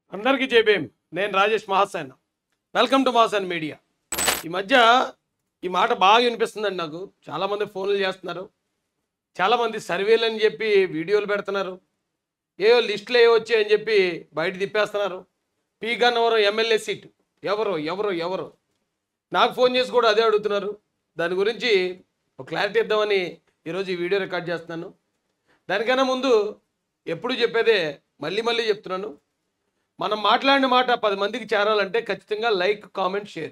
అందరికీ జేబీఎం. నేను Rajesh Mahasen. Welcome to Mahasen media. ఈ మధ్య ఈ మాట బాగా వినిపిస్తుందండి నాకు. చాలామంది ఫోన్లు చేస్తున్నారు, చాలామంది సర్వేలు అని చెప్పి వీడియోలు పెడుతున్నారు, ఏవో లిస్టులు ఏవో వచ్చాయని చెప్పి బయట తిప్పేస్తున్నారు. పీ గన్నవరం ఎమ్మెల్యే సీటు ఎవరు ఎవరు ఎవరు నాకు ఫోన్ చేసి కూడా అదే అడుగుతున్నారు. దాని గురించి ఒక క్లారిటీ ఇద్దామని ఈరోజు ఈ వీడియో రికార్డ్ చేస్తున్నాను. దానికన్నా ముందు ఎప్పుడు చెప్పేదే మళ్ళీ మళ్ళీ చెప్తున్నాను. మనం మాట్లాడిన మాట 10 మందికి చేరాలంటే ఖచ్చితంగా లైక్, కామెంట్, షేర్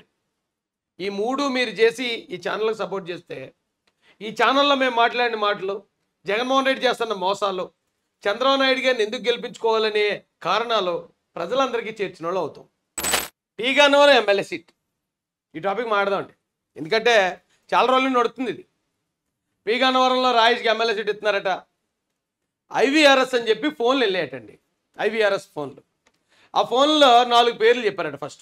ఈ మూడు మీరు చేసి ఈ ఛానల్కి సపోర్ట్ చేస్తే ఈ ఛానల్లో మేము మాట్లాడిన మాటలు, జగన్మోహన్ రెడ్డి చేస్తున్న మోసాలు, చంద్రబాబు నాయుడు గారిని ఎందుకు గెలిపించుకోవాలనే కారణాలు ప్రజలందరికీ చేర్చిన వాళ్ళు అవుతాం. పీ గన్నవరం ఎమ్మెల్యే సీట్ ఈ టాపిక్ మాట్లాడదామండి. ఎందుకంటే చాలా రోజులు నడుస్తుంది ఇది. పీ గన్నవరంలో రాయేష్కి ఎమ్మెల్యే సీట్ ఇస్తున్నారట. ఐవీఆర్ఎస్ అని చెప్పి ఫోన్లు వెళ్ళాయటండి. ఐవీఆర్ఎస్ ఫోన్లు. ఆ ఫోన్లో 4 పేర్లు చెప్పారట. ఫస్ట్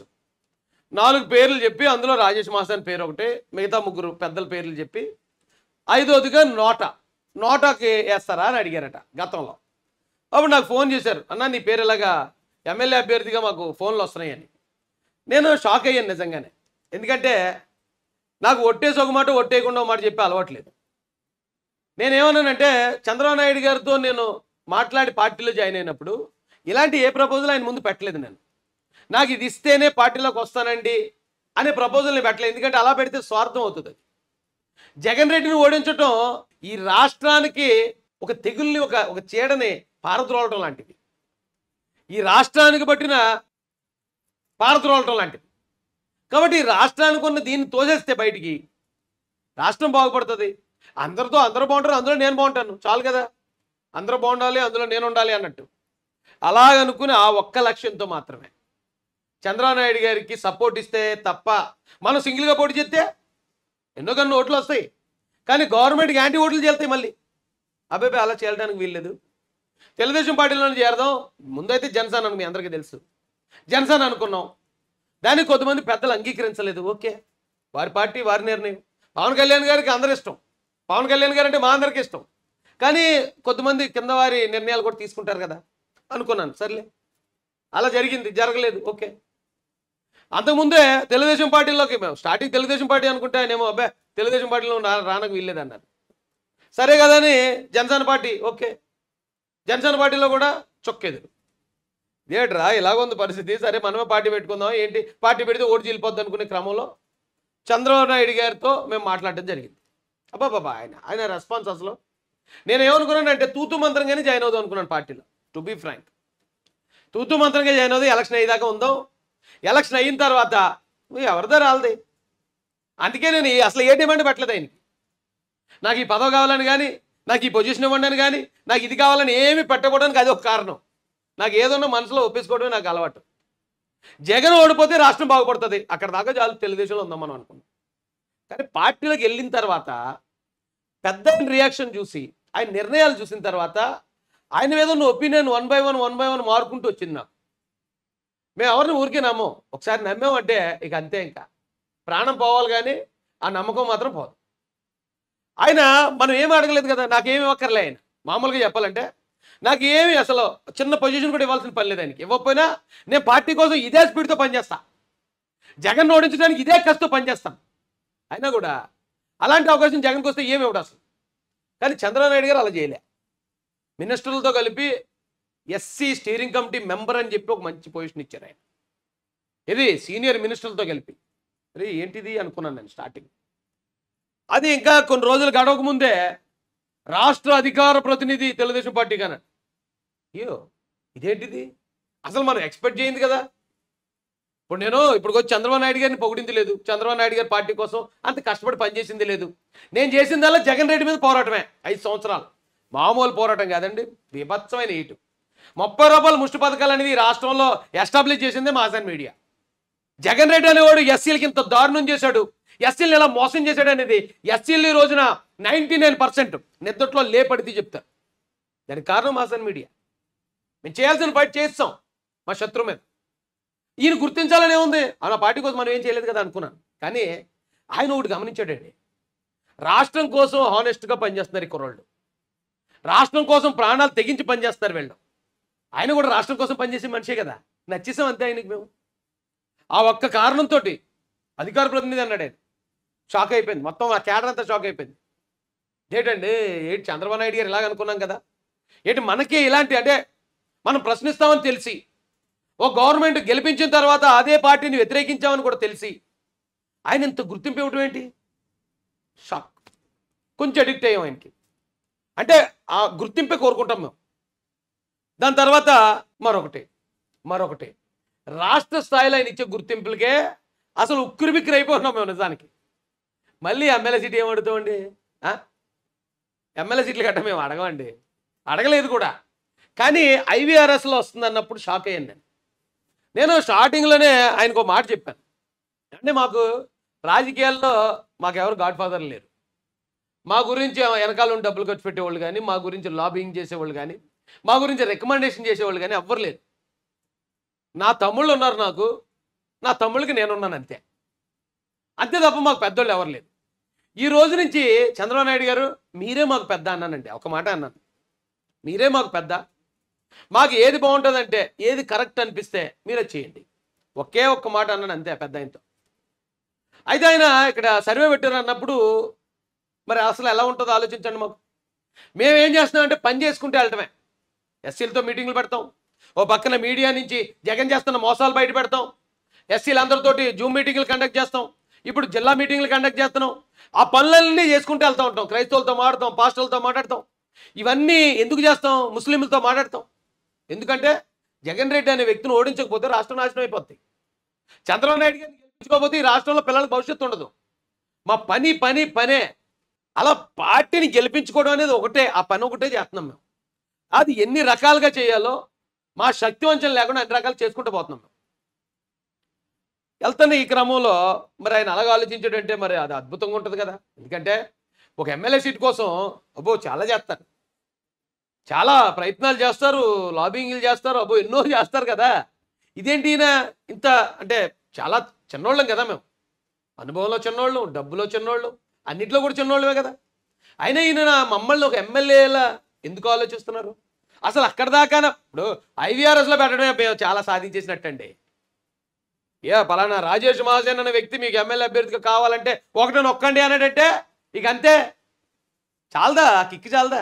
4 పేర్లు చెప్పి అందులో రాజేష్ మహాసేన్ పేరు ఒకటి, మిగతా 3 పెద్దల పేర్లు చెప్పి 5వదిగా నోటాకి వేస్తారా అని అడిగారట గతంలో. అప్పుడు నాకు ఫోన్ చేశారు, అన్న నీ పేరు ఇలాగా ఎమ్మెల్యే అభ్యర్థిగా మాకు ఫోన్లు వస్తున్నాయని. నేను షాక్ అయ్యాను నిజంగానే. ఎందుకంటే నాకు ఒట్టేసి ఒక మాట, ఒట్టేయకుండా ఒక మాట చెప్పి అలవాట్లేదు. నేనేమన్నానంటే చంద్రబాబు నాయుడు గారితో నేను మాట్లాడి పార్టీలో జాయిన్ అయినప్పుడు ఇలాంటి ఏ ప్రపోజల్ ఆయన ముందు పెట్టలేదు. నాకు ఇది ఇస్తేనే పార్టీలోకి వస్తానండి అనే ప్రపోజల్ని పెట్టలేదు. ఎందుకంటే అలా పెడితే స్వార్థం అవుతుంది. జగన్ రెడ్డిని ఓడించడం ఈ రాష్ట్రానికి ఒక తెగుల్ని, ఒక చీడని పారద్రోలటం లాంటిది. ఈ రాష్ట్రానికి పట్టిన పారద్రోలటం లాంటిది. కాబట్టి ఈ రాష్ట్రానికి ఉన్న దీన్ని తోసేస్తే బయటికి రాష్ట్రం బాగుపడుతుంది. అందరూ బాగుంటారు, అందులో నేను బాగుంటాను, చాలు కదా. అందరూ బాగుండాలి, అందులో నేను ఉండాలి అన్నట్టు అలాగనుకుని ఆ ఒక్క లక్ష్యంతో మాత్రమే చంద్రబాబు నాయుడు గారికి సపోర్ట్ ఇస్తే తప్ప మనం సింగిల్గా పోటీ చేస్తే ఎన్నో కన్నా ఓట్లు వస్తాయి, కానీ గవర్నమెంట్కి యాంటీ ఓట్లు చేస్తాయి. మళ్ళీ అబ్బాయి అలా చేయడానికి వీల్లేదు. తెలుగుదేశం పార్టీలోనే చేరదాం. ముందైతే జనసేన అని మీ అందరికీ తెలుసు, జనసేన అనుకున్నాం. దానికి కొంతమంది పెద్దలు అంగీకరించలేదు. ఓకే, వారి పార్టీ వారి నిర్ణయం. పవన్ కళ్యాణ్ గారికి అందరు ఇష్టం, పవన్ కళ్యాణ్ గారు అంటే మా అందరికీ ఇష్టం, కానీ కొంతమంది కింద వారి నిర్ణయాలు కూడా తీసుకుంటారు కదా అనుకున్నాను. సర్లే, అలా జరిగింది, జరగలేదు. ఓకే, అంతకుముందే తెలుగుదేశం పార్టీలోకి మేము స్టార్టింగ్ తెలుగుదేశం పార్టీ అనుకుంటే ఆయనేమో అబ్బాయి తెలుగుదేశం పార్టీలో రానకు వీల్లేదు అన్నారు. సరే కదా అని జనసేన పార్టీ, ఓకే, జనసేన పార్టీలో కూడా చొక్కేదురు. ఏట్రా ఇలాగుంది పరిస్థితి, సరే మనమే పార్టీ పెట్టుకుందాం, ఏంటి పార్టీ పెడితే ఓటు చీలిపోద్ది అనుకునే క్రమంలో చంద్రబాబు నాయుడు గారితో మేము మాట్లాడటం జరిగింది. అబ్బాబాబా ఆయన రెస్పాన్స్ అసలు నేను ఏమనుకున్నానంటే తూతు మంత్రంగానే జాయిన్ అవుదాం అనుకున్నాను పార్టీలో. టు బీ ఫ్రాంక్, తూతు మంత్రంగా జాయిన్ అవుదాం, ఎలక్షన్ అయ్యేదాకా ఉందాం, ఎలక్షన్ అయిన తర్వాత ఎవరిదో రాలది. అందుకే నేను అసలు ఏ డిమాండ్ పెట్టలేదు ఆయనకి. నాకు ఈ పదవి కావాలని కానీ, నాకు ఈ పొజిషన్ ఇవ్వండి కానీ, నాకు ఇది కావాలని ఏమి పెట్టకపోవడానికి అది ఒక కారణం. నాకు ఏదన్నా మనసులో ఒప్పేసుకోవడమే నాకు అలవాటు. జగన్ ఓడిపోతే రాష్ట్రం బాగుపడుతుంది, అక్కడ దాకా చాలు తెలుగుదేశంలో ఉందాం మనం అనుకున్నాం. కానీ పార్టీలోకి వెళ్ళిన తర్వాత పెద్ద రియాక్షన్ చూసి, ఆయన నిర్ణయాలు చూసిన తర్వాత ఆయన మీద ఉన్న ఒపీనియన్ 1 by 1 మారుకుంటూ వచ్చింది నాకు. మేము ఎవరిని ఊరికే నమ్మం, ఒకసారి నమ్మామంటే ఇక అంతే, ఇంకా ప్రాణం పోవాలి, కానీ ఆ నమ్మకం మాత్రం పోదు. ఆయన మనం ఏమి అడగలేదు కదా, నాకేమి ఇవ్వక్కర్లే. ఆయన మామూలుగా చెప్పాలంటే నాకు ఏమి అసలు చిన్న పొజిషన్ కూడా ఇవ్వాల్సిన పని లేదు ఆయనకి. ఇవ్వకపోయినా నేను పార్టీ కోసం ఇదే స్పీడ్తో పనిచేస్తా, జగన్ ఓడించడానికి ఇదే కష్టతో పనిచేస్తాను. అయినా కూడా అలాంటి అవకాశం జగన్కి వస్తే ఏమి ఇవ్వడు అసలు. కానీ చంద్రబాబు నాయుడు గారు అలా చేయలే. మినిస్టర్లతో కలిపి ఎస్సీ స్టీరింగ్ కమిటీ మెంబర్ అని చెప్పి ఒక మంచి పొజిషన్ ఇచ్చారు ఆయన. ఇది సీనియర్ మినిస్టర్లతో కలిపి. అరే ఏంటిది అనుకున్నాను నేను స్టార్టింగ్. అది ఇంకా కొన్ని రోజులు గడవక ముందే రాష్ట్ర అధికార ప్రతినిధి తెలుగుదేశం పార్టీ కానీ, అయ్యో ఇదేంటిది అసలు మనం ఎక్స్పెక్ట్ చేయింది కదా. ఇప్పుడు నేను వచ్చి చంద్రబాబు నాయుడు గారిని పొగిడింది లేదు, చంద్రబాబు నాయుడు గారి పార్టీ కోసం అంత కష్టపడి పనిచేసింది లేదు. నేను చేసిందల్లా జగన్ రెడ్డి మీద పోరాటమే. 5 సంవత్సరాలు మామూలు పోరాటం కాదండి, బీభత్సమైన ఈటు. 30 రూపాయల ముష్టి పథకాలు అనేది ఈ రాష్ట్రంలో ఎస్టాబ్లిష్ చేసిందే మహాసేన్ మీడియా. జగన్ రెడ్డి అనేవాడు ఎస్సీలకి ఇంత దారుణం చేశాడు, ఎస్సీలను ఎలా మోసం చేశాడు అనేది ఎస్సీలు ఈ రోజున 99% నిద్దట్లో లేపడితే చెప్తారు. దానికి కారణం మహాసేన్ మీడియా. మేము చేయాల్సిన ఫైట్ చేస్తాం మా శత్రువు మీద. ఈయన గుర్తించాలనే ఉంది, ఆ పార్టీ కోసం మనం ఏం చేయలేదు కదా అనుకున్నాను. కానీ ఆయన ఒకటి గమనించాడండి, రాష్ట్రం కోసం హానెస్ట్గా పనిచేస్తున్నారు ఈ కుర్రోళ్ళు, రాష్ట్రం కోసం ప్రాణాలు తెగించి పనిచేస్తున్నారు వీళ్ళు. ఆయన కూడా రాష్ట్రం కోసం పనిచేసే మనిషే కదా. నచ్చేసాం అంతే ఆయనకి మేము. ఆ ఒక్క కారణంతో అధికార ప్రతినిధి అన్నాడు ఆయన. షాక్ అయిపోయింది మొత్తం, ఆ క్యాడర్ అంతా షాక్ అయిపోయింది. ఏంటండి ఏంటి చంద్రబాబు నాయుడు గారు ఇలాగ అనుకున్నాం కదా, ఏంటి మనకి ఇలాంటి అంటే మనం ప్రశ్నిస్తామని తెలిసి, ఓ గవర్నమెంట్ గెలిపించిన తర్వాత అదే పార్టీని వ్యతిరేకించామని కూడా తెలిసి ఆయన ఇంత గుర్తింపు ఇవ్వడం ఏంటి? షాక్. కొంచెం అడిక్ట్ అయ్యాం ఆయనకి. అంటే ఆ గుర్తింపే కోరుకుంటాం మేము. దాని తర్వాత మరొకటి రాష్ట్ర స్థాయిలో ఆయన ఇచ్చే గుర్తింపులకే అసలు ఉక్కిరిబిక్కిరి అయిపోతున్నాం మేము నిజానికి. మళ్ళీ ఎమ్మెల్యే సీట్ ఏం అడుగుతామండి? ఎమ్మెల్యే సీట్లు గట్ట మేము అడగమండి, అడగలేదు కూడా. కానీ ఐవీఆర్ఎస్లో వస్తుంది అన్నప్పుడు షాక్ అయ్యాను నేను స్టార్టింగ్లోనే ఆయనకు ఒక మాట చెప్పాను. అంటే మాకు రాజకీయాల్లో మాకెవరు గాడ్ ఫాదర్ లేరు. మా గురించి వెనకాల డబ్బులు ఖర్చు పెట్టేవాళ్ళు కానీ, మా గురించి లాబింగ్ చేసేవాళ్ళు కానీ, మా గురించి రికమెండేషన్ చేసేవాళ్ళు కానీ ఎవ్వరు లేరు. నా తమ్ముళ్ళు ఉన్నారు, నా తమ్ముళ్ళకి నేనున్నాను అంతే తప్ప మాకు పెద్దోళ్ళు ఎవరు లేరు. ఈ రోజు నుంచి చంద్రబాబు నాయుడు గారు మీరే మాకు పెద్ద అన్నానండి. ఒక మాట అన్నాను, మీరే మాకు పెద్ద, మాకు ఏది బాగుంటుందంటే, ఏది కరెక్ట్ అనిపిస్తే మీరే చేయండి. ఒకే ఒక్క మాట అన్నాను అంతే పెద్ద ఆయనతో. అయితే ఆయన ఇక్కడ సర్వే పెట్టారు అన్నప్పుడు మరి అసలు ఎలా ఉంటుందో ఆలోచించండి. మేమేం చేస్తున్నామంటే పని చేసుకుంటే వెళ్ళటమే. ఎస్సీలతో మీటింగ్లు పెడతాం, ఓ పక్కన మీడియా నుంచి జగన్ చేస్తున్న మోసాలు బయట పెడతాం, ఎస్సీలు అందరితోటి జూమ్ మీటింగ్లు కండక్ట్ చేస్తాం, ఇప్పుడు జిల్లా మీటింగ్లు కండక్ట్ చేస్తున్నాం. ఆ పనులన్నీ చేసుకుంటూ వెళ్తూ ఉంటాం. క్రైస్తవులతో మాట్లాడతాం, పాస్టర్లతో మాట్లాడతాం. ఇవన్నీ ఎందుకు చేస్తాం? ముస్లింలతో మాట్లాడతాం. ఎందుకంటే జగన్ రెడ్డి అనే వ్యక్తిని ఓడించకపోతే రాష్ట్రం నాశనం అయిపోద్ది. చంద్రబాబు నాయుడు గారిని గెలిపించుకోకపోతే ఈ రాష్ట్రంలో పిల్లలకు భవిష్యత్తు ఉండదు. మా పనే అలా పార్టీని గెలిపించుకోవడం అనేది ఒకటే, ఆ పని ఒకటే చేస్తున్నాం మేము. అది ఎన్ని రకాలుగా చేయాలో మా శక్తి వంచన లేకుండా అన్ని రకాలు చేసుకుంటూ పోతున్నాం మేము. వెళ్తున్న ఈ క్రమంలో మరి ఆయన అలాగ ఆలోచించాడంటే మరి అది అద్భుతంగా ఉంటుంది కదా. ఎందుకంటే ఒక ఎమ్మెల్యే సీట్ కోసం చాలా చేస్తారు, చాలా ప్రయత్నాలు చేస్తారు, లాబింగ్లు చేస్తారు, ఎన్నో చేస్తారు కదా. ఇదేంటి ఈయన ఇంత అంటే చాలా చిన్నోళ్ళం కదా మేము, అనుభవంలో చిన్నోళ్ళు, డబ్బులో చిన్నోళ్ళు, అన్నిట్లో కూడా చిన్నోళ్ళమే కదా. అయినా ఈయన మమ్మల్ని ఒక ఎమ్మెల్యేలా ఎందుకు ఆలోచిస్తున్నారు? అసలు అక్కడ దాకా ఇప్పుడు ఐవీఆర్ఎస్లో పెట్టడమే మేము చాలా సాధించేసినట్టండి. పలానా రాజేష్ మహాసేన్ అనే వ్యక్తి మీకు ఎమ్మెల్యే అభ్యర్థిగా కావాలంటే ఒకటే నొక్కండి అన్నాడంటే ఇక అంతే, చాలదా కిక్కి, చాలదా?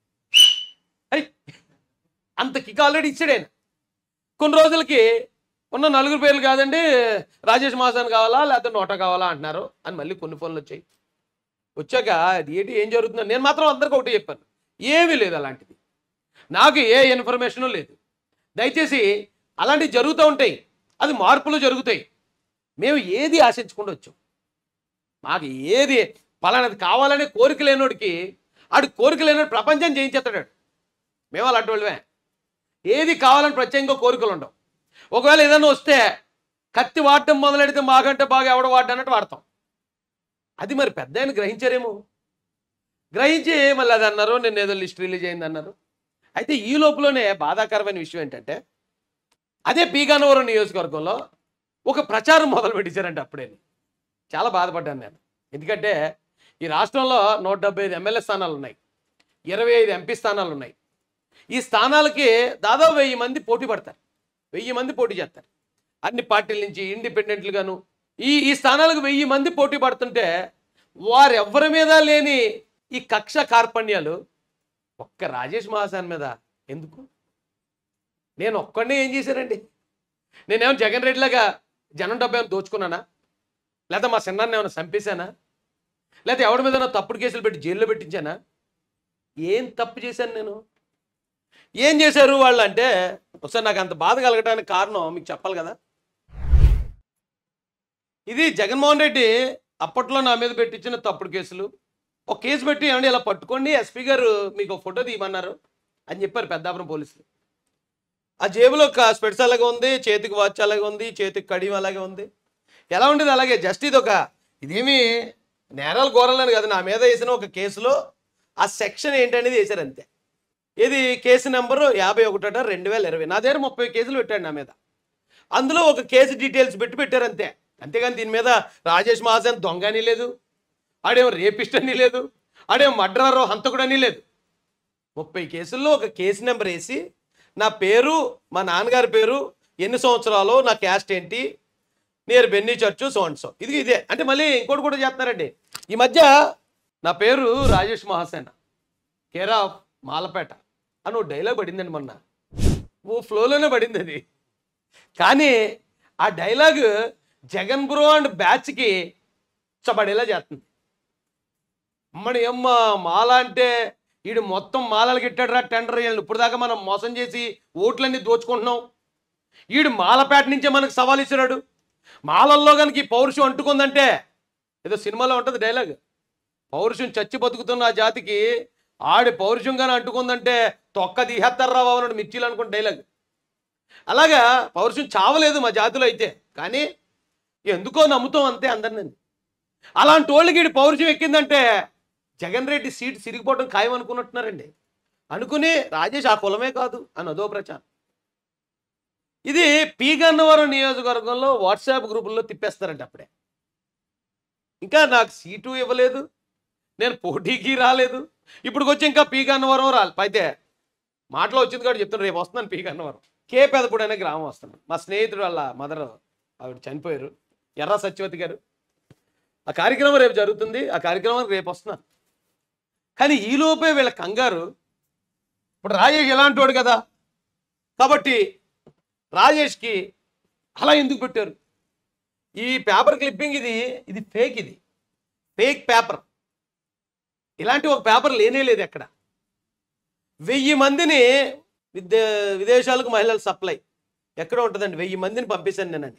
అంత కిక్ ఆల్రెడీ ఇచ్చాడు ఆయన. కొన్ని రోజులకి ఉన్న 4 పేర్లు కాదండి, రాజేష్ మహాసేన్ కావాలా లేకపోతే నోటా కావాలా అంటున్నారు అని మళ్ళీ కొన్ని ఫోన్లు వచ్చాక అది ఏం జరుగుతుందని నేను మాత్రం అందరికీ ఒకటి చెప్పాను, ఏమీ లేదు అలాంటిది, నాకు ఏ ఇన్ఫర్మేషను లేదు. దయచేసి అలాంటివి జరుగుతూ ఉంటాయి, అది మార్పులు జరుగుతాయి. మేము ఏది ఆశించకుండా వచ్చాం. మాకు ఏది పలానది కావాలనే కోరిక లేనోడికి ఆడు కోరిక లేనోడు ప్రపంచం చేయించేస్తాడు. మేము అలాంటి వాళ్ళమే. ఏది కావాలని ప్రత్యేకంగా కోరికలు ఉండవు. ఒకవేళ ఏదైనా వస్తే కత్తి వాడటం మొదలెడితే మాకంటే బాగా ఎవడ వాడన్నట్టు వాడతాం. అది మరి పెద్ద ఆయన గ్రహించారేమో, గ్రహించి మళ్ళీ అది అన్నారు, నేను ఏదో లిస్ట్ రిలీజ్ అయింది అన్నారు. అయితే ఈ లోపలనే బాధాకరమైన విషయం ఏంటంటే అదే పీగన్నవరం నియోజకవర్గంలో ఒక ప్రచారం మొదలు పెట్టించారంటే అప్పుడే చాలా బాధపడ్డాను నేను. ఎందుకంటే ఈ రాష్ట్రంలో 175 ఎమ్మెల్యే స్థానాలు ఉన్నాయి, 25 ఎంపీ స్థానాలు ఉన్నాయి. ఈ స్థానాలకి దాదాపు 1000 మంది పోటీ పడతారు, 1000 మంది పోటీ చేస్తారు అన్ని పార్టీల నుంచి ఇండిపెండెంట్లుగాను. ఈ స్థానాలకు 1000 మంది పోటీ పడుతుంటే వారెవ్వరి మీద లేని ఈ కక్ష కార్పణ్యాలు ఒక్క రాజేష్ మహాసేన్ మీద ఎందుకు? నేను ఒక్కడే ఏం చేశానండి? నేనేమో జగన్ రెడ్డిలాగా జనం డబ్బు ఏమైనా దోచుకున్నానా? లేదా మా చిన్నాన్ని ఏమైనా చంపేశానా? లేదా ఎవడి మీద తప్పుడు కేసులు పెట్టి జైల్లో పెట్టించానా? ఏం తప్పు చేశాను నేను? ఏం చేశారు వాళ్ళు అంటే ఒకసారి నాకు అంత బాధ కలగడానికి కారణం మీకు చెప్పాలి కదా. ఇది జగన్మోహన్ రెడ్డి అప్పట్లో నా మీద పెట్టించిన తప్పుడు కేసులు. ఒక కేసు పెట్టి ఏమండి ఇలా పట్టుకోండి, ఎస్పీ గారు మీకు ఒక ఫోటో తీయమన్నారు అని చెప్పారు పెద్దాపురం పోలీసులు. ఆ జేబులో ఒక స్పెట్స్ అలాగే ఉంది, చేతికి వాచ్ అలాగే ఉంది, చేతికి కడియం అలాగే ఉంది. ఎలా ఉండేది అలాగే. జస్ట్ ఇదేమి నేరాలు ఘోరాలని కాదు, నా మీద వేసిన ఒక కేసులో ఆ సెక్షన్ ఏంటనేది వేశారు అంతే. ఇది కేసు నెంబరు 51/2020. నా దగ్గర 30 కేసులు పెట్టాడు నా మీద. అందులో ఒక కేసు డీటెయిల్స్ పెట్టారు అంతే. అంతేగాని దీని మీద రాజేష్ మహాసేన్ దొంగ అని లేదు, ఆడేమో రేపిస్ట్ అని లేదు, ఆడేమో మర్డరర్ హంతకుడు అని లేదు. 30 కేసుల్లో ఒక కేసు నెంబర్ వేసి నా పేరు, మా నాన్నగారి పేరు, ఎన్ని సంవత్సరాలు, నా క్యాస్ట్ ఏంటి, near Benny church so and so. ఇదే అంటే మళ్ళీ ఇంకోటి కూడా చేస్తున్నారండి. ఈ మధ్య నా పేరు రాజేష్ మహాసేన, కేర్ ఆఫ్ మాలపేట అని ఓ డైలాగ్ పడిందండి మొన్న. ఓ ఫ్లోలోనే పడింది అది. కానీ ఆ డైలాగ్ జగన్ బ్రో అండ్ బ్యాచ్కి చబడేలా చేస్తుంది. అమ్మడి అమ్మ మాల అంటే వీడు మొత్తం మాలలు గిట్టాడు రా టెండర్. ఇప్పుడు దాకా మనం మోసం చేసి ఓట్లన్నీ దోచుకుంటున్నాం, వీడు మాలపేట నుంచే మనకు సవాల్ ఇస్తున్నాడు. మాలల్లో కనుక ఈ పౌరుషం అంటుకుందంటే, ఏదో సినిమాలో ఉంటుంది డైలాగ్, పౌరుషం చచ్చి బతుకుతున్న ఆ జాతికి ఆడి పౌరుషంగానే అంటుకుందంటే తొక్క తీహేస్తారా బాబు అన్నాడు మిర్చీలు అనుకున్న డైలాగ్. అలాగా పౌరుషం చావలేదు మా జాతిలో అయితే, కానీ ఎందుకో నమ్ముతాం అంతే అందరినీ. అలాంటి వాళ్ళకి వీడి పౌరుషం ఎక్కిందంటే జగన్ రెడ్డి సీట్ సిరిగిపోవడం ఖాయం అనుకున్నట్టున్నారండి. అనుకుని రాజేష్ ఆ కులమే కాదు అని అదో ప్రచారం. ఇది పి గన్నవరం నియోజకవర్గంలో వాట్సాప్ గ్రూపుల్లో తిప్పేస్తారంట. అప్పుడే ఇంకా నాకు సీటు ఇవ్వలేదు, నేను పోటీకి రాలేదు, ఇప్పుడు వచ్చి ఇంకా పి గన్నవరం రాలి. అయితే మాటలో వచ్చింది కాబట్టి చెప్తున్నాను, రేపు వస్తున్నాను పి గన్నవరం. కే పెదపూడి అనే గ్రామం వస్తున్నాను. మా స్నేహితుడు వాళ్ళ మదర్ ఆవిడ చనిపోయారు, ఎర్ర సత్యవతి గారు. ఆ కార్యక్రమం రేపు జరుగుతుంది, ఆ కార్యక్రమానికి రేపు వస్తున్నాను. కానీ ఈలోపే వీళ్ళ కంగారు, ఇప్పుడు రాజేష్ ఎలాంటి వాడు కదా కాబట్టి రాజేష్కి అలా ఎందుకు పెట్టారు. ఈ పేపర్ క్లిప్పింగ్ ఇది ఫేక్, ఇది ఫేక్ పేపర్. ఇలాంటి ఒక పేపర్ లేనే లేదు ఎక్కడ. 1000 మందిని విదేశాలకు మహిళల సప్లై ఎక్కడ ఉంటుందండి. 1000 మందిని పంపిస్తాను నేనండి.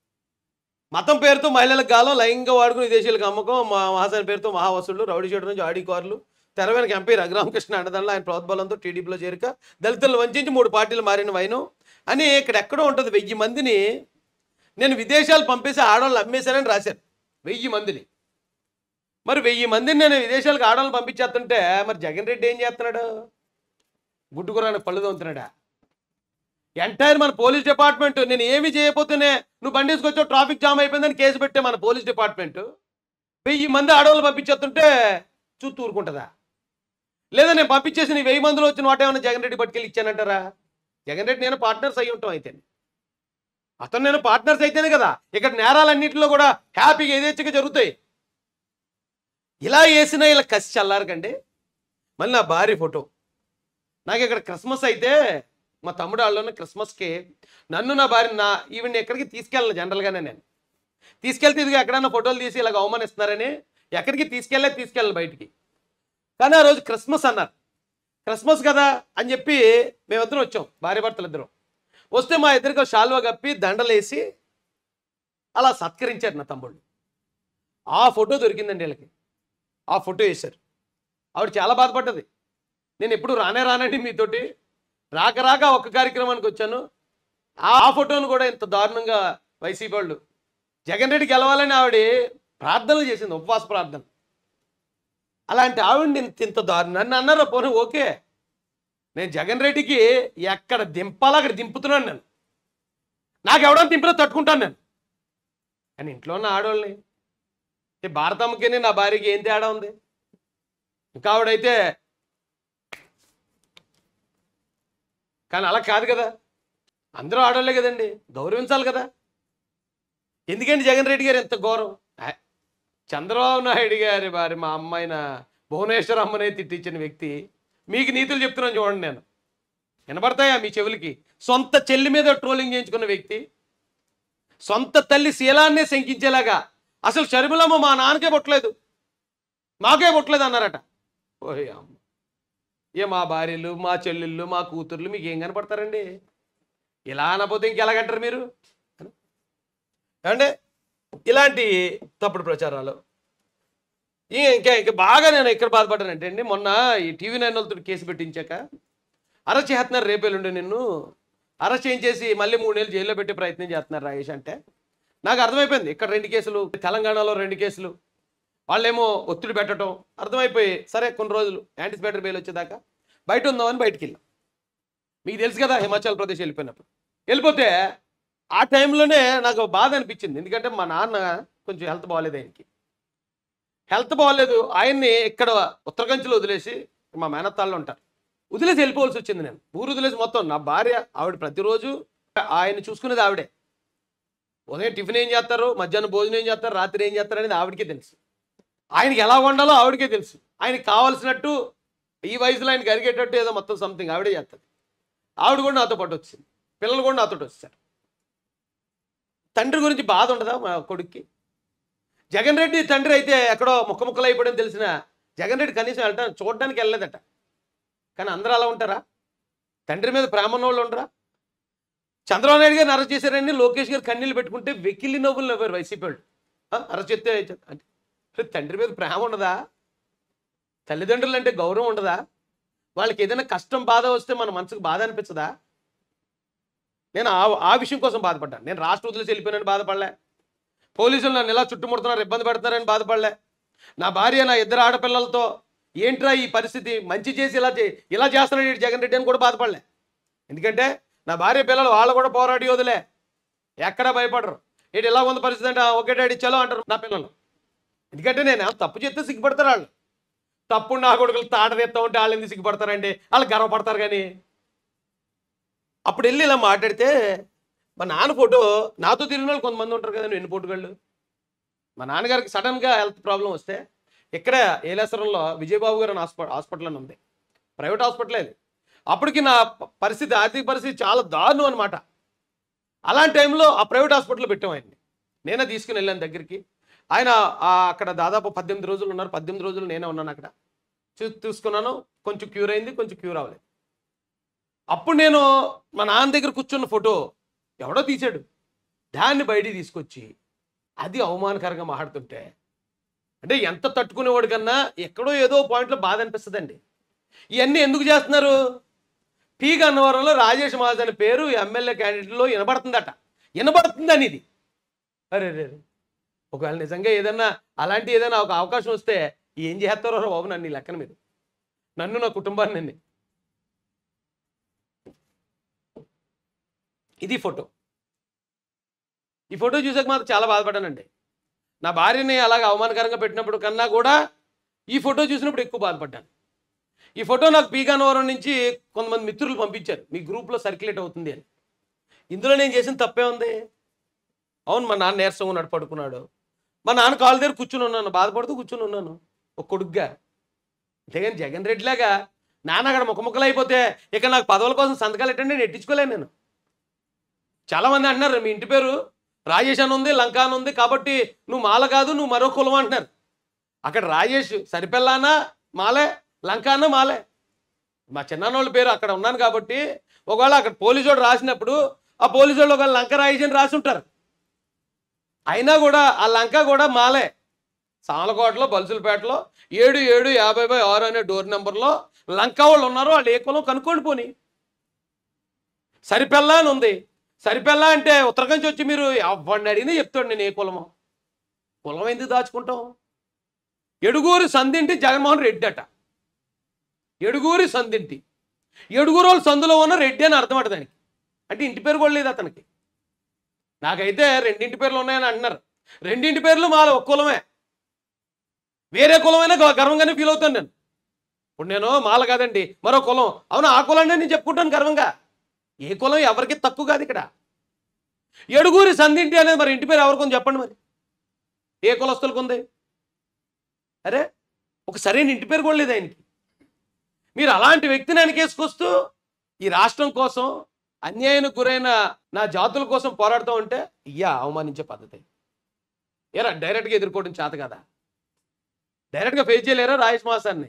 మతం పేరుతో మహిళలకు గాలం, లైంగిక వాడుకుని విదేశీయులకు అమ్మకం, మహాసేన పేరుతో మహావసూళ్లు, రౌడీ షీటర్ నుంచి ఆడి కార్లు, తెర వెనక ఎంపీ రఘురామకృష్ణ అండదండలో ఆయన ప్రోద్బలంతో టీడీపీలో చేరిక, దళితులను వంచి 3 పార్టీలు మారిన వైనం అని ఇక్కడ ఎక్కడో ఉంటుంది. 1000 మందిని నేను విదేశాలు పంపేసి ఆడవాళ్ళు అమ్మేశానని రాశారు. 1000 మందిని. మరి 1000 మందిని నేను విదేశాలకు ఆడవాళ్ళు పంపించేస్తుంటే మరి జగన్ రెడ్డి ఏం చేస్తున్నాడు? గుడ్డుకురానికి పళ్ళు తోముతున్నాడా? ఎంటైర్ మన పోలీస్ డిపార్ట్మెంట్ నేను ఏమి చేయకపోతేనే నువ్వు బండి తీసుకొచ్చావు, ట్రాఫిక్ జామ్ అయిపోయిందని కేసు పెట్టే మన పోలీస్ డిపార్ట్మెంట్ 1000 మంది ఆడవాళ్ళు పంపించేస్తుంటే చూస్తూ ఊరుకుంటుందా? లేదా నేను పంపించేసి నీ 1000 మందిలో వచ్చిన వాటి ఏమైనా జగన్ రెడ్డి పట్టుకెళ్ళి ఇచ్చానంటారా? జగన్ రెడ్డి నేను పార్ట్నర్స్ అయ్యి ఉంటాం. అయితే అతను నేను పార్ట్నర్స్ అయితేనే కదా ఇక్కడ నేరాలన్నింటిలో కూడా హ్యాపీగా యథేచ్ఛగా జరుగుతాయి. ఇలా వేసినా ఇలా కసి చల్లారకండి. మళ్ళీ నా భార్య ఫోటో, నాకు ఇక్కడ క్రిస్మస్ అయితే మా తమ్ముడు వాళ్ళలోనే క్రిస్మస్కి నన్ను నా భార్య ఈవెన్ ఎక్కడికి తీసుకెళ్ళను. జనరల్గానే నేను తీసుకెళ్తే ఇదిగా ఎక్కడన్నా ఫోటోలు తీసి ఇలాగ అవమానిస్తున్నారని ఎక్కడికి తీసుకెళ్ళాలి బయటికి. కానీ ఆ రోజు క్రిస్మస్ అన్నారు. క్రిస్మస్ కదా అని చెప్పి మేమిద్దరం వచ్చాం, భార్య భర్తలు ఇద్దరం. వస్తే మా ఇద్దరికి శాల్వా కప్పి దండలేసి అలా సత్కరించారు నా తమ్ముళ్ళు. ఆ ఫోటో దొరికిందండి వీళ్ళకి. ఆ ఫోటో వేశారు. ఆవిడ చాలా బాధపడ్డది. నేను ఎప్పుడు రానండి మీతోటి, రాక ఒక్క కార్యక్రమానికి వచ్చాను. ఆ ఫోటోను కూడా ఇంత దారుణంగా వైసీపీ వాళ్ళు జగన్ రెడ్డి గెలవాలని ఆవిడ ప్రార్థనలు చేసింది, ఉపవాస ప్రార్థన. అలాంటి ఆవిడని ఇంత దారుణం నన్ను అన్నారు. పోనీ ఓకే, నేను జగన్ రెడ్డికి ఎక్కడ దింపాలో అక్కడ దింపుతున్నాను. నాకు ఎవడో దింపినా తట్టుకుంటాను నేను. కానీ ఇంట్లో ఉన్న ఆడవాళ్ళని భారతమ్మకి నా భార్యకి ఏం తేడా ఉంది? ఇంకా ఆవిడైతే కానీ అలా కాదు కదా, అందరూ ఆడవాళ్ళే కదండి, గౌరవించాలి కదా. ఎందుకండి జగన్ రెడ్డి గారు ఎంత గౌరవం? చంద్రబాబు నాయుడు గారి భార్య మా అమ్మాయిన భువనేశ్వర అమ్మనే తిట్టించిన వ్యక్తి మీకు నీతులు చెప్తున్నాను చూడండి. నేను వినబడతాయా మీ చెవులకి? సొంత చెల్లి మీద ట్రోలింగ్ చేయించుకున్న వ్యక్తి, సొంత తల్లి శీలాన్నే శంకించేలాగా అసలు షర్మిలమ్మ మా నాన్నకే పుట్టలేదు, మాకే పుట్టలేదు అన్నారట. ఓయ్ అమ్మ, మా భార్యలు, మా చెల్లెళ్ళు, మా కూతుర్లు మీకు ఏం కనపడతారండి? ఇలా అనపోతే ఇంకెలాగంటారు మీరు? అంటే ఇలాంటి తప్పుడు ప్రచారాలు ఇంకా బాగా నేను ఎక్కడ బాధపడ్డానంటే అండి, మొన్న ఈ టీవీ 9 వాళ్ళతో కేసు పెట్టించాక అరెస్ట్ చేస్తున్నారు, రేపేళ్ళుండి నిన్ను అరెస్ట్ చేయించేసి మళ్ళీ 3 నెలలు జైల్లో పెట్టే ప్రయత్నం చేస్తున్నారు రాజేష్ అంటే నాకు అర్థమైపోయింది. ఇక్కడ 2 కేసులు, తెలంగాణలో 2 కేసులు, వాళ్ళేమో ఒత్తిడి పెట్టడం అర్థమైపోయి సరే కొన్ని రోజులు యాంటిసిపేటరీ బెయిల్ వచ్చేదాకా బయట ఉందామని బయటికి వెళ్ళాం. మీకు తెలుసు కదా హిమాచల్ ప్రదేశ్ వెళ్ళిపోతే ఆ టైంలోనే నాకు బాధ అనిపించింది. ఎందుకంటే మా నాన్న కొంచెం హెల్త్ బాగాలేదు, హెల్త్ బాగాలేదు. ఆయన్ని ఇక్కడ ఉత్తరకంచిలో వదిలేసి మా మేనత్తాళ్ళు ఉంటారు, వదిలేసి వెళ్ళిపోవాల్సి వచ్చింది. నేను ఊరు వదిలేసి మొత్తం నా భార్య ఆవిడ ప్రతిరోజు ఆయన చూసుకునేది ఆవిడే. ఉదయం టిఫిన్ ఏం చేస్తారు, మధ్యాహ్నం భోజనం ఏం చేస్తారు, రాత్రి ఏం చేస్తారు అనేది ఆవిడకే తెలుసు. ఆయనకి ఎలా వండాలో ఆవిడకే తెలుసు. ఆయనకి కావాల్సినట్టు ఈ వయసులో ఆయనకి అరిగేటట్టు ఏదో మొత్తం సంథింగ్ ఆవిడే చేస్తుంది. ఆవిడ కూడా నాతో పాటు వచ్చింది, పిల్లలు కూడా నాతో వచ్చారు. తండ్రి గురించి బాధ ఉండదా మా కొడుక్కి? జగన్ రెడ్డి తండ్రి అయితే ఎక్కడో ముక్కలు అయిపోవడం తెలిసిన జగన్ రెడ్డి కనీసం వెళ్ళటానికి చూడడానికి వెళ్ళలేదట. కానీ అందరూ అలా ఉంటారా? తండ్రి మీద ప్రేమ ఉన్న వాళ్ళు ఉండరా? చంద్రబాబు నాయుడు గారిని అరెస్ట్ చేశారని లోకేష్ గారు కన్నీళ్ళు పెట్టుకుంటే వెకిలి నవ్వులు నవ్వారు వైసీపీ వాళ్ళు. అరెస్ట్ చేస్తే అంటే తండ్రి మీద ప్రేమ ఉండదా? తల్లిదండ్రులు అంటే గౌరవం ఉండదా? వాళ్ళకి ఏదైనా కష్టం బాధ వస్తే మన మనసుకు బాధ అనిపించదా? నేను ఆ విషయం కోసం బాధపడ్డాను. నేను రాష్ట్ర వదిలేసి వెళ్ళిపోయినని బాధపడలే. పోలీసులు నన్ను ఇలా చుట్టుముడుతున్నారు, ఇబ్బంది పెడుతున్నారని బాధపడలే. నా భార్య నా ఇద్దరు ఆడపిల్లలతో ఏంట్రా ఈ పరిస్థితి, మంచి చేసి ఇలా చేస్తున్నాడు జగన్ రెడ్డి అని కూడా బాధపడలే. ఎందుకంటే నా భార్య పిల్లలు వాళ్ళు కూడా పోరాడి వదిలే, ఎక్కడా భయపడరు. ఏంటి ఇలా ఉంది పరిస్థితి అంటే ఒకే డాడీ చలో అంటారు నా పిల్లలు. ఎందుకంటే నేను తప్పు చేస్తే సిగ్గుపడతారు వాళ్ళు. తప్పుడు నా కొడుకులు తాట తీస్తా ఉంటే వాళ్ళు ఎందుకు సిగ్గుపడతారండి? వాళ్ళు గర్వపడతారు. కానీ అప్పుడు వెళ్ళి ఇలా మాట్లాడితే మా నాన్న ఫోటో, నాతో తిరిగిన వాళ్ళు కొంతమంది ఉంటారు కదా, ఎన్ని ఫోటోగాళ్ళు. మా నాన్నగారికి సడన్గా హెల్త్ ప్రాబ్లం వస్తే ఇక్కడ ఏలేశ్వరంలో విజయబాబు గారు హాస్పిటల్ అని ఉంది, ప్రైవేట్ హాస్పిటల్ అది. అప్పటికి నా పరిస్థితి, ఆర్థిక పరిస్థితి చాలా దారుణం అనమాట. అలాంటి టైంలో ఆ ప్రైవేట్ హాస్పిటల్లో పెట్టాం ఆయన్ని. నేనే తీసుకుని వెళ్ళాను దగ్గరికి. ఆయన అక్కడ దాదాపు 18 రోజులు ఉన్నారు. 18 రోజులు నేనే ఉన్నాను అక్కడ. చూసుకున్నాను, కొంచెం క్యూర్ అయింది, కొంచెం క్యూర్ అవ్వలేదు. అప్పుడు నేను మా నాన్న దగ్గర కూర్చున్న ఫోటో ఎవడో తీశాడు, దాన్ని బయటికి తీసుకొచ్చి అది అవమానకరంగా మాట్లాడుతుంటే అంటే ఎంత తట్టుకునేవాడు కన్నా ఎక్కడో ఏదో పాయింట్లో బాధ అనిపిస్తుందండి. ఇవన్నీ ఎందుకు చేస్తున్నారు? పి గన్నవరంలో రాజేష్ మహాజన్ అనే పేరు ఎమ్మెల్యే క్యాండిడేట్లో వినబడుతుందని ఇది. అరే ఒకవేళ నిజంగా ఏదన్నా ఏదైనా ఒక అవకాశం వస్తే ఏం చేస్తారో బాబు నన్ను ఈ లెక్కన మీరు, నన్ను నా కుటుంబాన్ని. ఇది ఫోటో. ఈ ఫోటో చూసాక మాత్రం చాలా బాధపడ్డానండి. నా భార్యని అలాగ అవమానకరంగా పెట్టినప్పుడు కన్నా కూడా ఈ ఫోటో చూసినప్పుడు ఎక్కువ బాధపడ్డాను. ఈ ఫోటో నాకు పి గన్నవరం నుంచి కొంతమంది మిత్రులు పంపించారు, మీ గ్రూప్లో సర్క్యులేట్ అవుతుంది అని. ఇందులో నేను చేసిన తప్పే ఉంది? అవును, మా నాన్న నీరసంగా ఉన్నాడు, పడుకున్నాడు. మా నాన్న కాళ్ళ దగ్గర కూర్చుని ఉన్నాను, బాధపడుతూ కూర్చుని ఉన్నాను ఒక కొడుగ్గా. అంతేగాని జగన్ రెడ్డిలాగా నాన్న అక్కడ ముక్కలు అయిపోతే ఇక నాకు పదవుల కోసం సంతకాలు ఎట్టండి నేను ఎట్టించుకోలేను. నేను చాలామంది అంటున్నారు మీ ఇంటి పేరు రాజేష్ అని ఉంది, లంక అని ఉంది, కాబట్టి నువ్వు మాల కాదు, నువ్వు మరో కులం అంటున్నారు. అక్కడ రాజేష్ సరిపెల్లానా మాలే, లంక అన్న మాలే. మా చిన్నాన్నోళ్ళ పేరు అక్కడ ఉన్నాను కాబట్టి ఒకవేళ అక్కడ పోలీసు వాడు రాసినప్పుడు ఆ పోలీసు వాళ్ళు ఒకవేళ లంక రాజేష్ అని రాసి ఉంటారు. అయినా కూడా ఆ లంక కూడా మాలే. సామలకోటలో బల్సులపేటలో 7750/6 అనే డోర్ నెంబర్లో లంక వాళ్ళు ఉన్నారు. వాళ్ళు ఏ కులం కనుక్కోండి. పోని సరిపెల్లా అని ఉంది. సరిపెల్లా అంటే ఉత్తరకాంచి వచ్చి మీరు ఎవరిని అడిగినా చెప్తాడు నేను ఏ కులమో. కులం ఎందుకు దాచుకుంటాం? ఎడుగూరి సందింటి జగన్మోహన్ రెడ్డి అట. ఎడుగూరి సందింటి, ఎడుగురు వాళ్ళు సందులో ఉన్న రెడ్డి అని అర్థం అట దానికి. అంటే ఇంటి పేరు కూడా లేదు అతనికి. నాకైతే 2 ఇంటి పేర్లు ఉన్నాయని అంటున్నారు. 2 ఇంటి పేర్లు మాల, ఒక కులమే. వేరే కులమైనా గర్వంగానే ఫీల్ అవుతాను నేను. ఇప్పుడు నేను మాల కాదండి, మరో కులం. అవును, ఆ కులాన్ని నేను చెప్పుకుంటాను గర్వంగా. ఏ కులం ఎవరికి తక్కువ కాదు ఇక్కడ. ఎడుగూరి సందింటి అనేది మరి ఇంటి పేరు ఎవరికి ఉంది చెప్పండి? మరి ఏ కులస్తులకు ఉంది? అరే ఒక సరైన ఇంటి పేరు కూడా లేదు ఆయనకి. మీరు అలాంటి వ్యక్తిని వెనకేసుకొస్తూ ఈ రాష్ట్రం కోసం, అన్యాయానికి గురైన నా జాతుల కోసం పోరాడుతూ ఉంటే అవమానించే పద్ధతి. ఏరా డైరెక్ట్గా ఎదుర్కోవడం చేత కదా? డైరెక్ట్గా ఫేస్ చేయలేరా రాజేష్ మహాసాన్ని?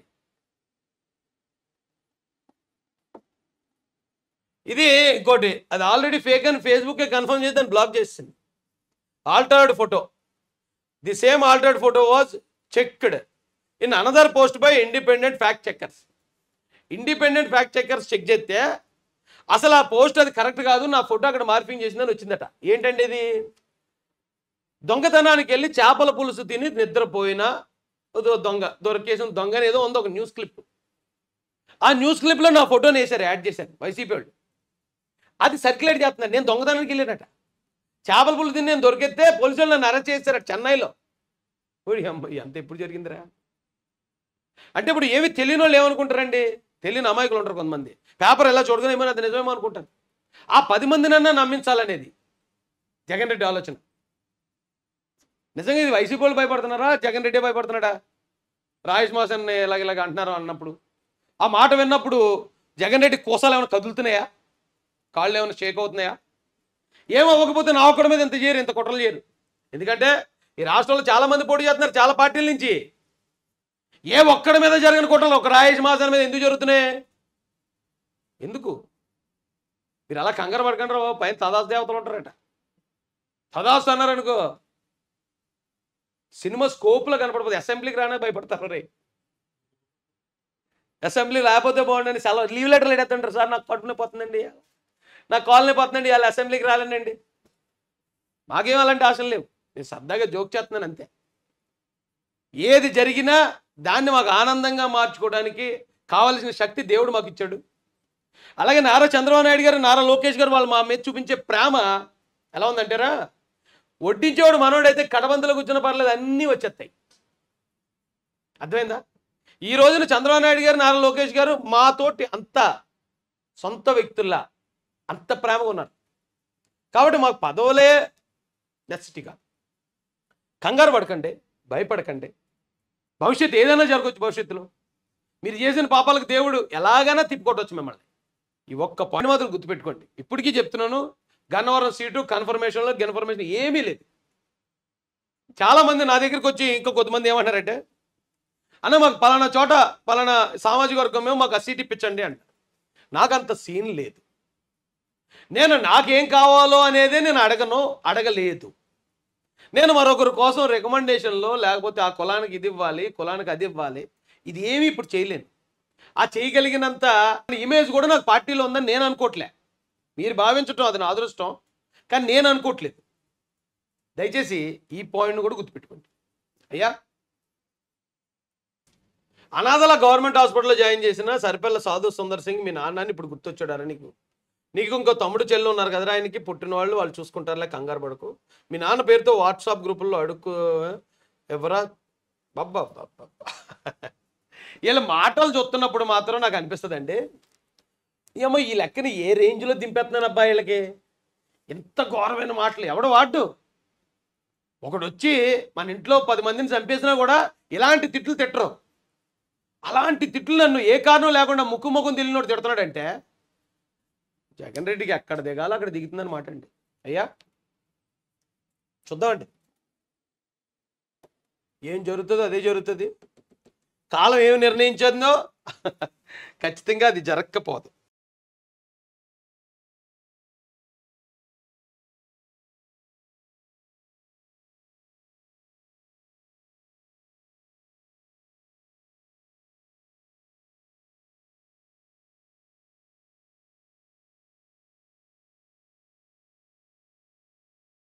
ఇది ఇంకోటి, అది ఆల్రెడీ ఫేక్ అని ఫేస్బుక్కే కన్ఫర్మ్ చేసి దాన్ని బ్లాక్ చేసింది. Altered photo. The same altered photo was checked in another post by independent fact checkers. Independent fact checkers check చేస్తే అసలు ఆ పోస్ట్ అది కరెక్ట్ కాదు, నా ఫోటో అక్కడ మార్పింగ్ చేసిందని వచ్చిందట. ఏంటంటే ఇది దొంగతనానికి వెళ్ళి చేపల పులుసు తిని నిద్రపోయిన దొరికేసిన దొంగ ఏదో ఉంది ఒక న్యూస్ క్లిప్. ఆ న్యూస్ క్లిప్లో నా ఫోటోని వేశారు, యాడ్ చేశారు వైసీపీ వాళ్ళు. అది సర్క్యులేట్ చేస్తున్నారు. నేను దొంగతనానికి వెళ్ళానట, చేపల పులుసు తిని నేను దొరికితే పోలీసు వాళ్ళు నన్ను అరెస్ట్ చేశారట చెన్నైలో. ఎంత ఎప్పుడు జరిగిందిరా? అంటే ఇప్పుడు ఏమి తెలియని వాళ్ళు ఏమనుకుంటారండి? తెలియని అమాయకులు ఉంటారు కొంతమంది. పేపర్ ఎలా చూడగానే ఏమైనా అది నిజమేమో అనుకుంటారు. ఆ 10 మందినన్నా నమ్మించాలనేది జగన్ రెడ్డి ఆలోచన. నిజంగా ఇది వైసీపీ వాళ్ళు భయపడుతున్నారా, జగన్ రెడ్డి భయపడుతున్నాడా? రాజేష్ మాసన్ ఇలాగ అంటున్నారు అన్నప్పుడు, ఆ మాట విన్నప్పుడు జగన్ రెడ్డి కోసాలు ఏమైనా కదులుతున్నాయా, కాళ్ళు ఏమైనా షేక్ అవుతున్నాయా? ఏమవ్వకపోతే నా ఒక్కడి మీద ఇంత చేయరు, ఇంత కుట్రలు చేయరు. ఎందుకంటే ఈ రాష్ట్రంలో చాలామంది పోటీ చేస్తున్నారు, చాలా పార్టీల నుంచి. ఏ ఒక్కడి మీద జరిగిన కుట్రలు ఒక రాజేష్ మాసన్ మీద ఎందుకు జరుగుతున్నాయి? ఎందుకు మీరు అలా కంగారు పడకండి? పైన తదాస్ దేవతలు ఉంటారట. తదాస్ అన్నారనుకో సినిమా స్కోప్లో కనపడిపోతుంది. అసెంబ్లీకి రానే భయపడతారు. రే అసెంబ్లీ లేకపోతే బాగుండండి, సెలవు లీవ్ లెటర్లు ఎడేస్తుంటారు. సార్ నాకు కడుపునే పోతుందండి, నాకు కాలనీ పోతుందండి, వాళ్ళు అసెంబ్లీకి రాలేనండి. మాకేం అలాంటి ఆశలు లేవు. నేను సరదాగా జోక్ చేస్తున్నాను అంతే. ఏది జరిగినా దాన్ని మాకు ఆనందంగా మార్చుకోవడానికి కావాల్సిన శక్తి దేవుడు మాకు ఇచ్చాడు. అలాగే నారా చంద్రబాబు నాయుడు గారు, నారా లోకేష్ గారు వాళ్ళు మా మీద చూపించే ప్రేమ ఎలా ఉందంటారా? వడ్డించేవాడు మనోడైతే కడబందలో కూర్చున్న పర్లేదు, అన్నీ వచ్చేస్తాయి. అర్థమైందా? ఈ రోజున చంద్రబాబు నాయుడు గారు, నారా లోకేష్ గారు మాతోటి అంత సొంత వ్యక్తుల్లా అంత ప్రేమగా ఉన్నారు. కాబట్టి మాకు పదవులే నెసెసిటీగా. కంగారు పడకండి, భయపడకండి. భవిష్యత్తు ఏదైనా జరగవచ్చు. భవిష్యత్తులో మీరు చేసిన పాపాలకు దేవుడు ఎలాగైనా తిప్పుకొట్టవచ్చు మిమ్మల్ని. ఈ ఒక్క పాయింట్ మాత్రం గుర్తుపెట్టుకోండి. ఇప్పటికీ చెప్తున్నాను, గన్నవరం సీటు కన్ఫర్మేషన్లో ఇన్ఫర్మేషన్ ఏమీ లేదు. చాలామంది నా దగ్గరికి వచ్చి ఇంకా కొంతమంది ఏమంటారంటే, అన్న మాకు పలానా చోట పలానా సామాజిక వర్గం మేము మాకు ఆ సీట్ ఇప్పించండి అంటారు. నాకు అంత సీన్ లేదు. నేను నాకేం కావాలో అనేదే నేను అడగలేదు. నేను మరొకరి కోసం రికమెండేషన్లో లేకపోతే ఆ కులానికి ఇది ఇవ్వాలి, కులానికి అది ఇవ్వాలి, ఇది ఏమీ ఇప్పుడు చేయలేను. ఆ చేయగలిగినంత ఇమేజ్ కూడా నాకు పార్టీలో ఉందని నేను అనుకోవట్లే. మీరు భావించటం అది నా అదృష్టం, కానీ నేను అనుకోవట్లేదు. దయచేసి ఈ పాయింట్ను కూడా గుర్తుపెట్టుకోండి. అయ్యా, అనాథల గవర్నమెంట్ హాస్పిటల్లో జాయిన్ చేసిన సరిపల్ల సాధు సుందర్ సింగ్ మీ నాన్నని ఇప్పుడు గుర్తొచ్చాడారా నీకు ఇంకో తమ్ముడు చెల్లు ఉన్నారు కదరా, ఆయనకి పుట్టిన వాళ్ళు చూసుకుంటారులే, కంగారు పడకు. మీ నాన్న పేరుతో వాట్సాప్ గ్రూపుల్లో అడుక్కు ఎవరా బాబ్బా. వీళ్ళ మాటలు చూస్తున్నప్పుడు మాత్రం నాకు అనిపిస్తుంది అండి, ఏమో ఈ లెక్కని ఏ రేంజ్లో దింపేస్తున్నాను అబ్బా వీళ్ళకి. ఎంత ఘోరమైన మాటలు ఎవడు వాడు. ఒకడు వచ్చి మన ఇంట్లో 10 మందిని చంపేసినా కూడా ఇలాంటి తిట్లు తిట్టరు. అలాంటి తిట్లు నన్ను ఏ కారణం లేకుండా ముక్కు తెలియనోడు తిడుతున్నాడంటే జగన్ రెడ్డికి ఎక్కడ దిగాలో అక్కడ దిగుతుందన్నమాట అండి. అయ్యా చూద్దామండి, ఏం జరుగుతుందో అదే జరుగుతుంది. కాలం ఏమి నిర్ణయించిందో ఖచ్చితంగా అది జరగకపోదు.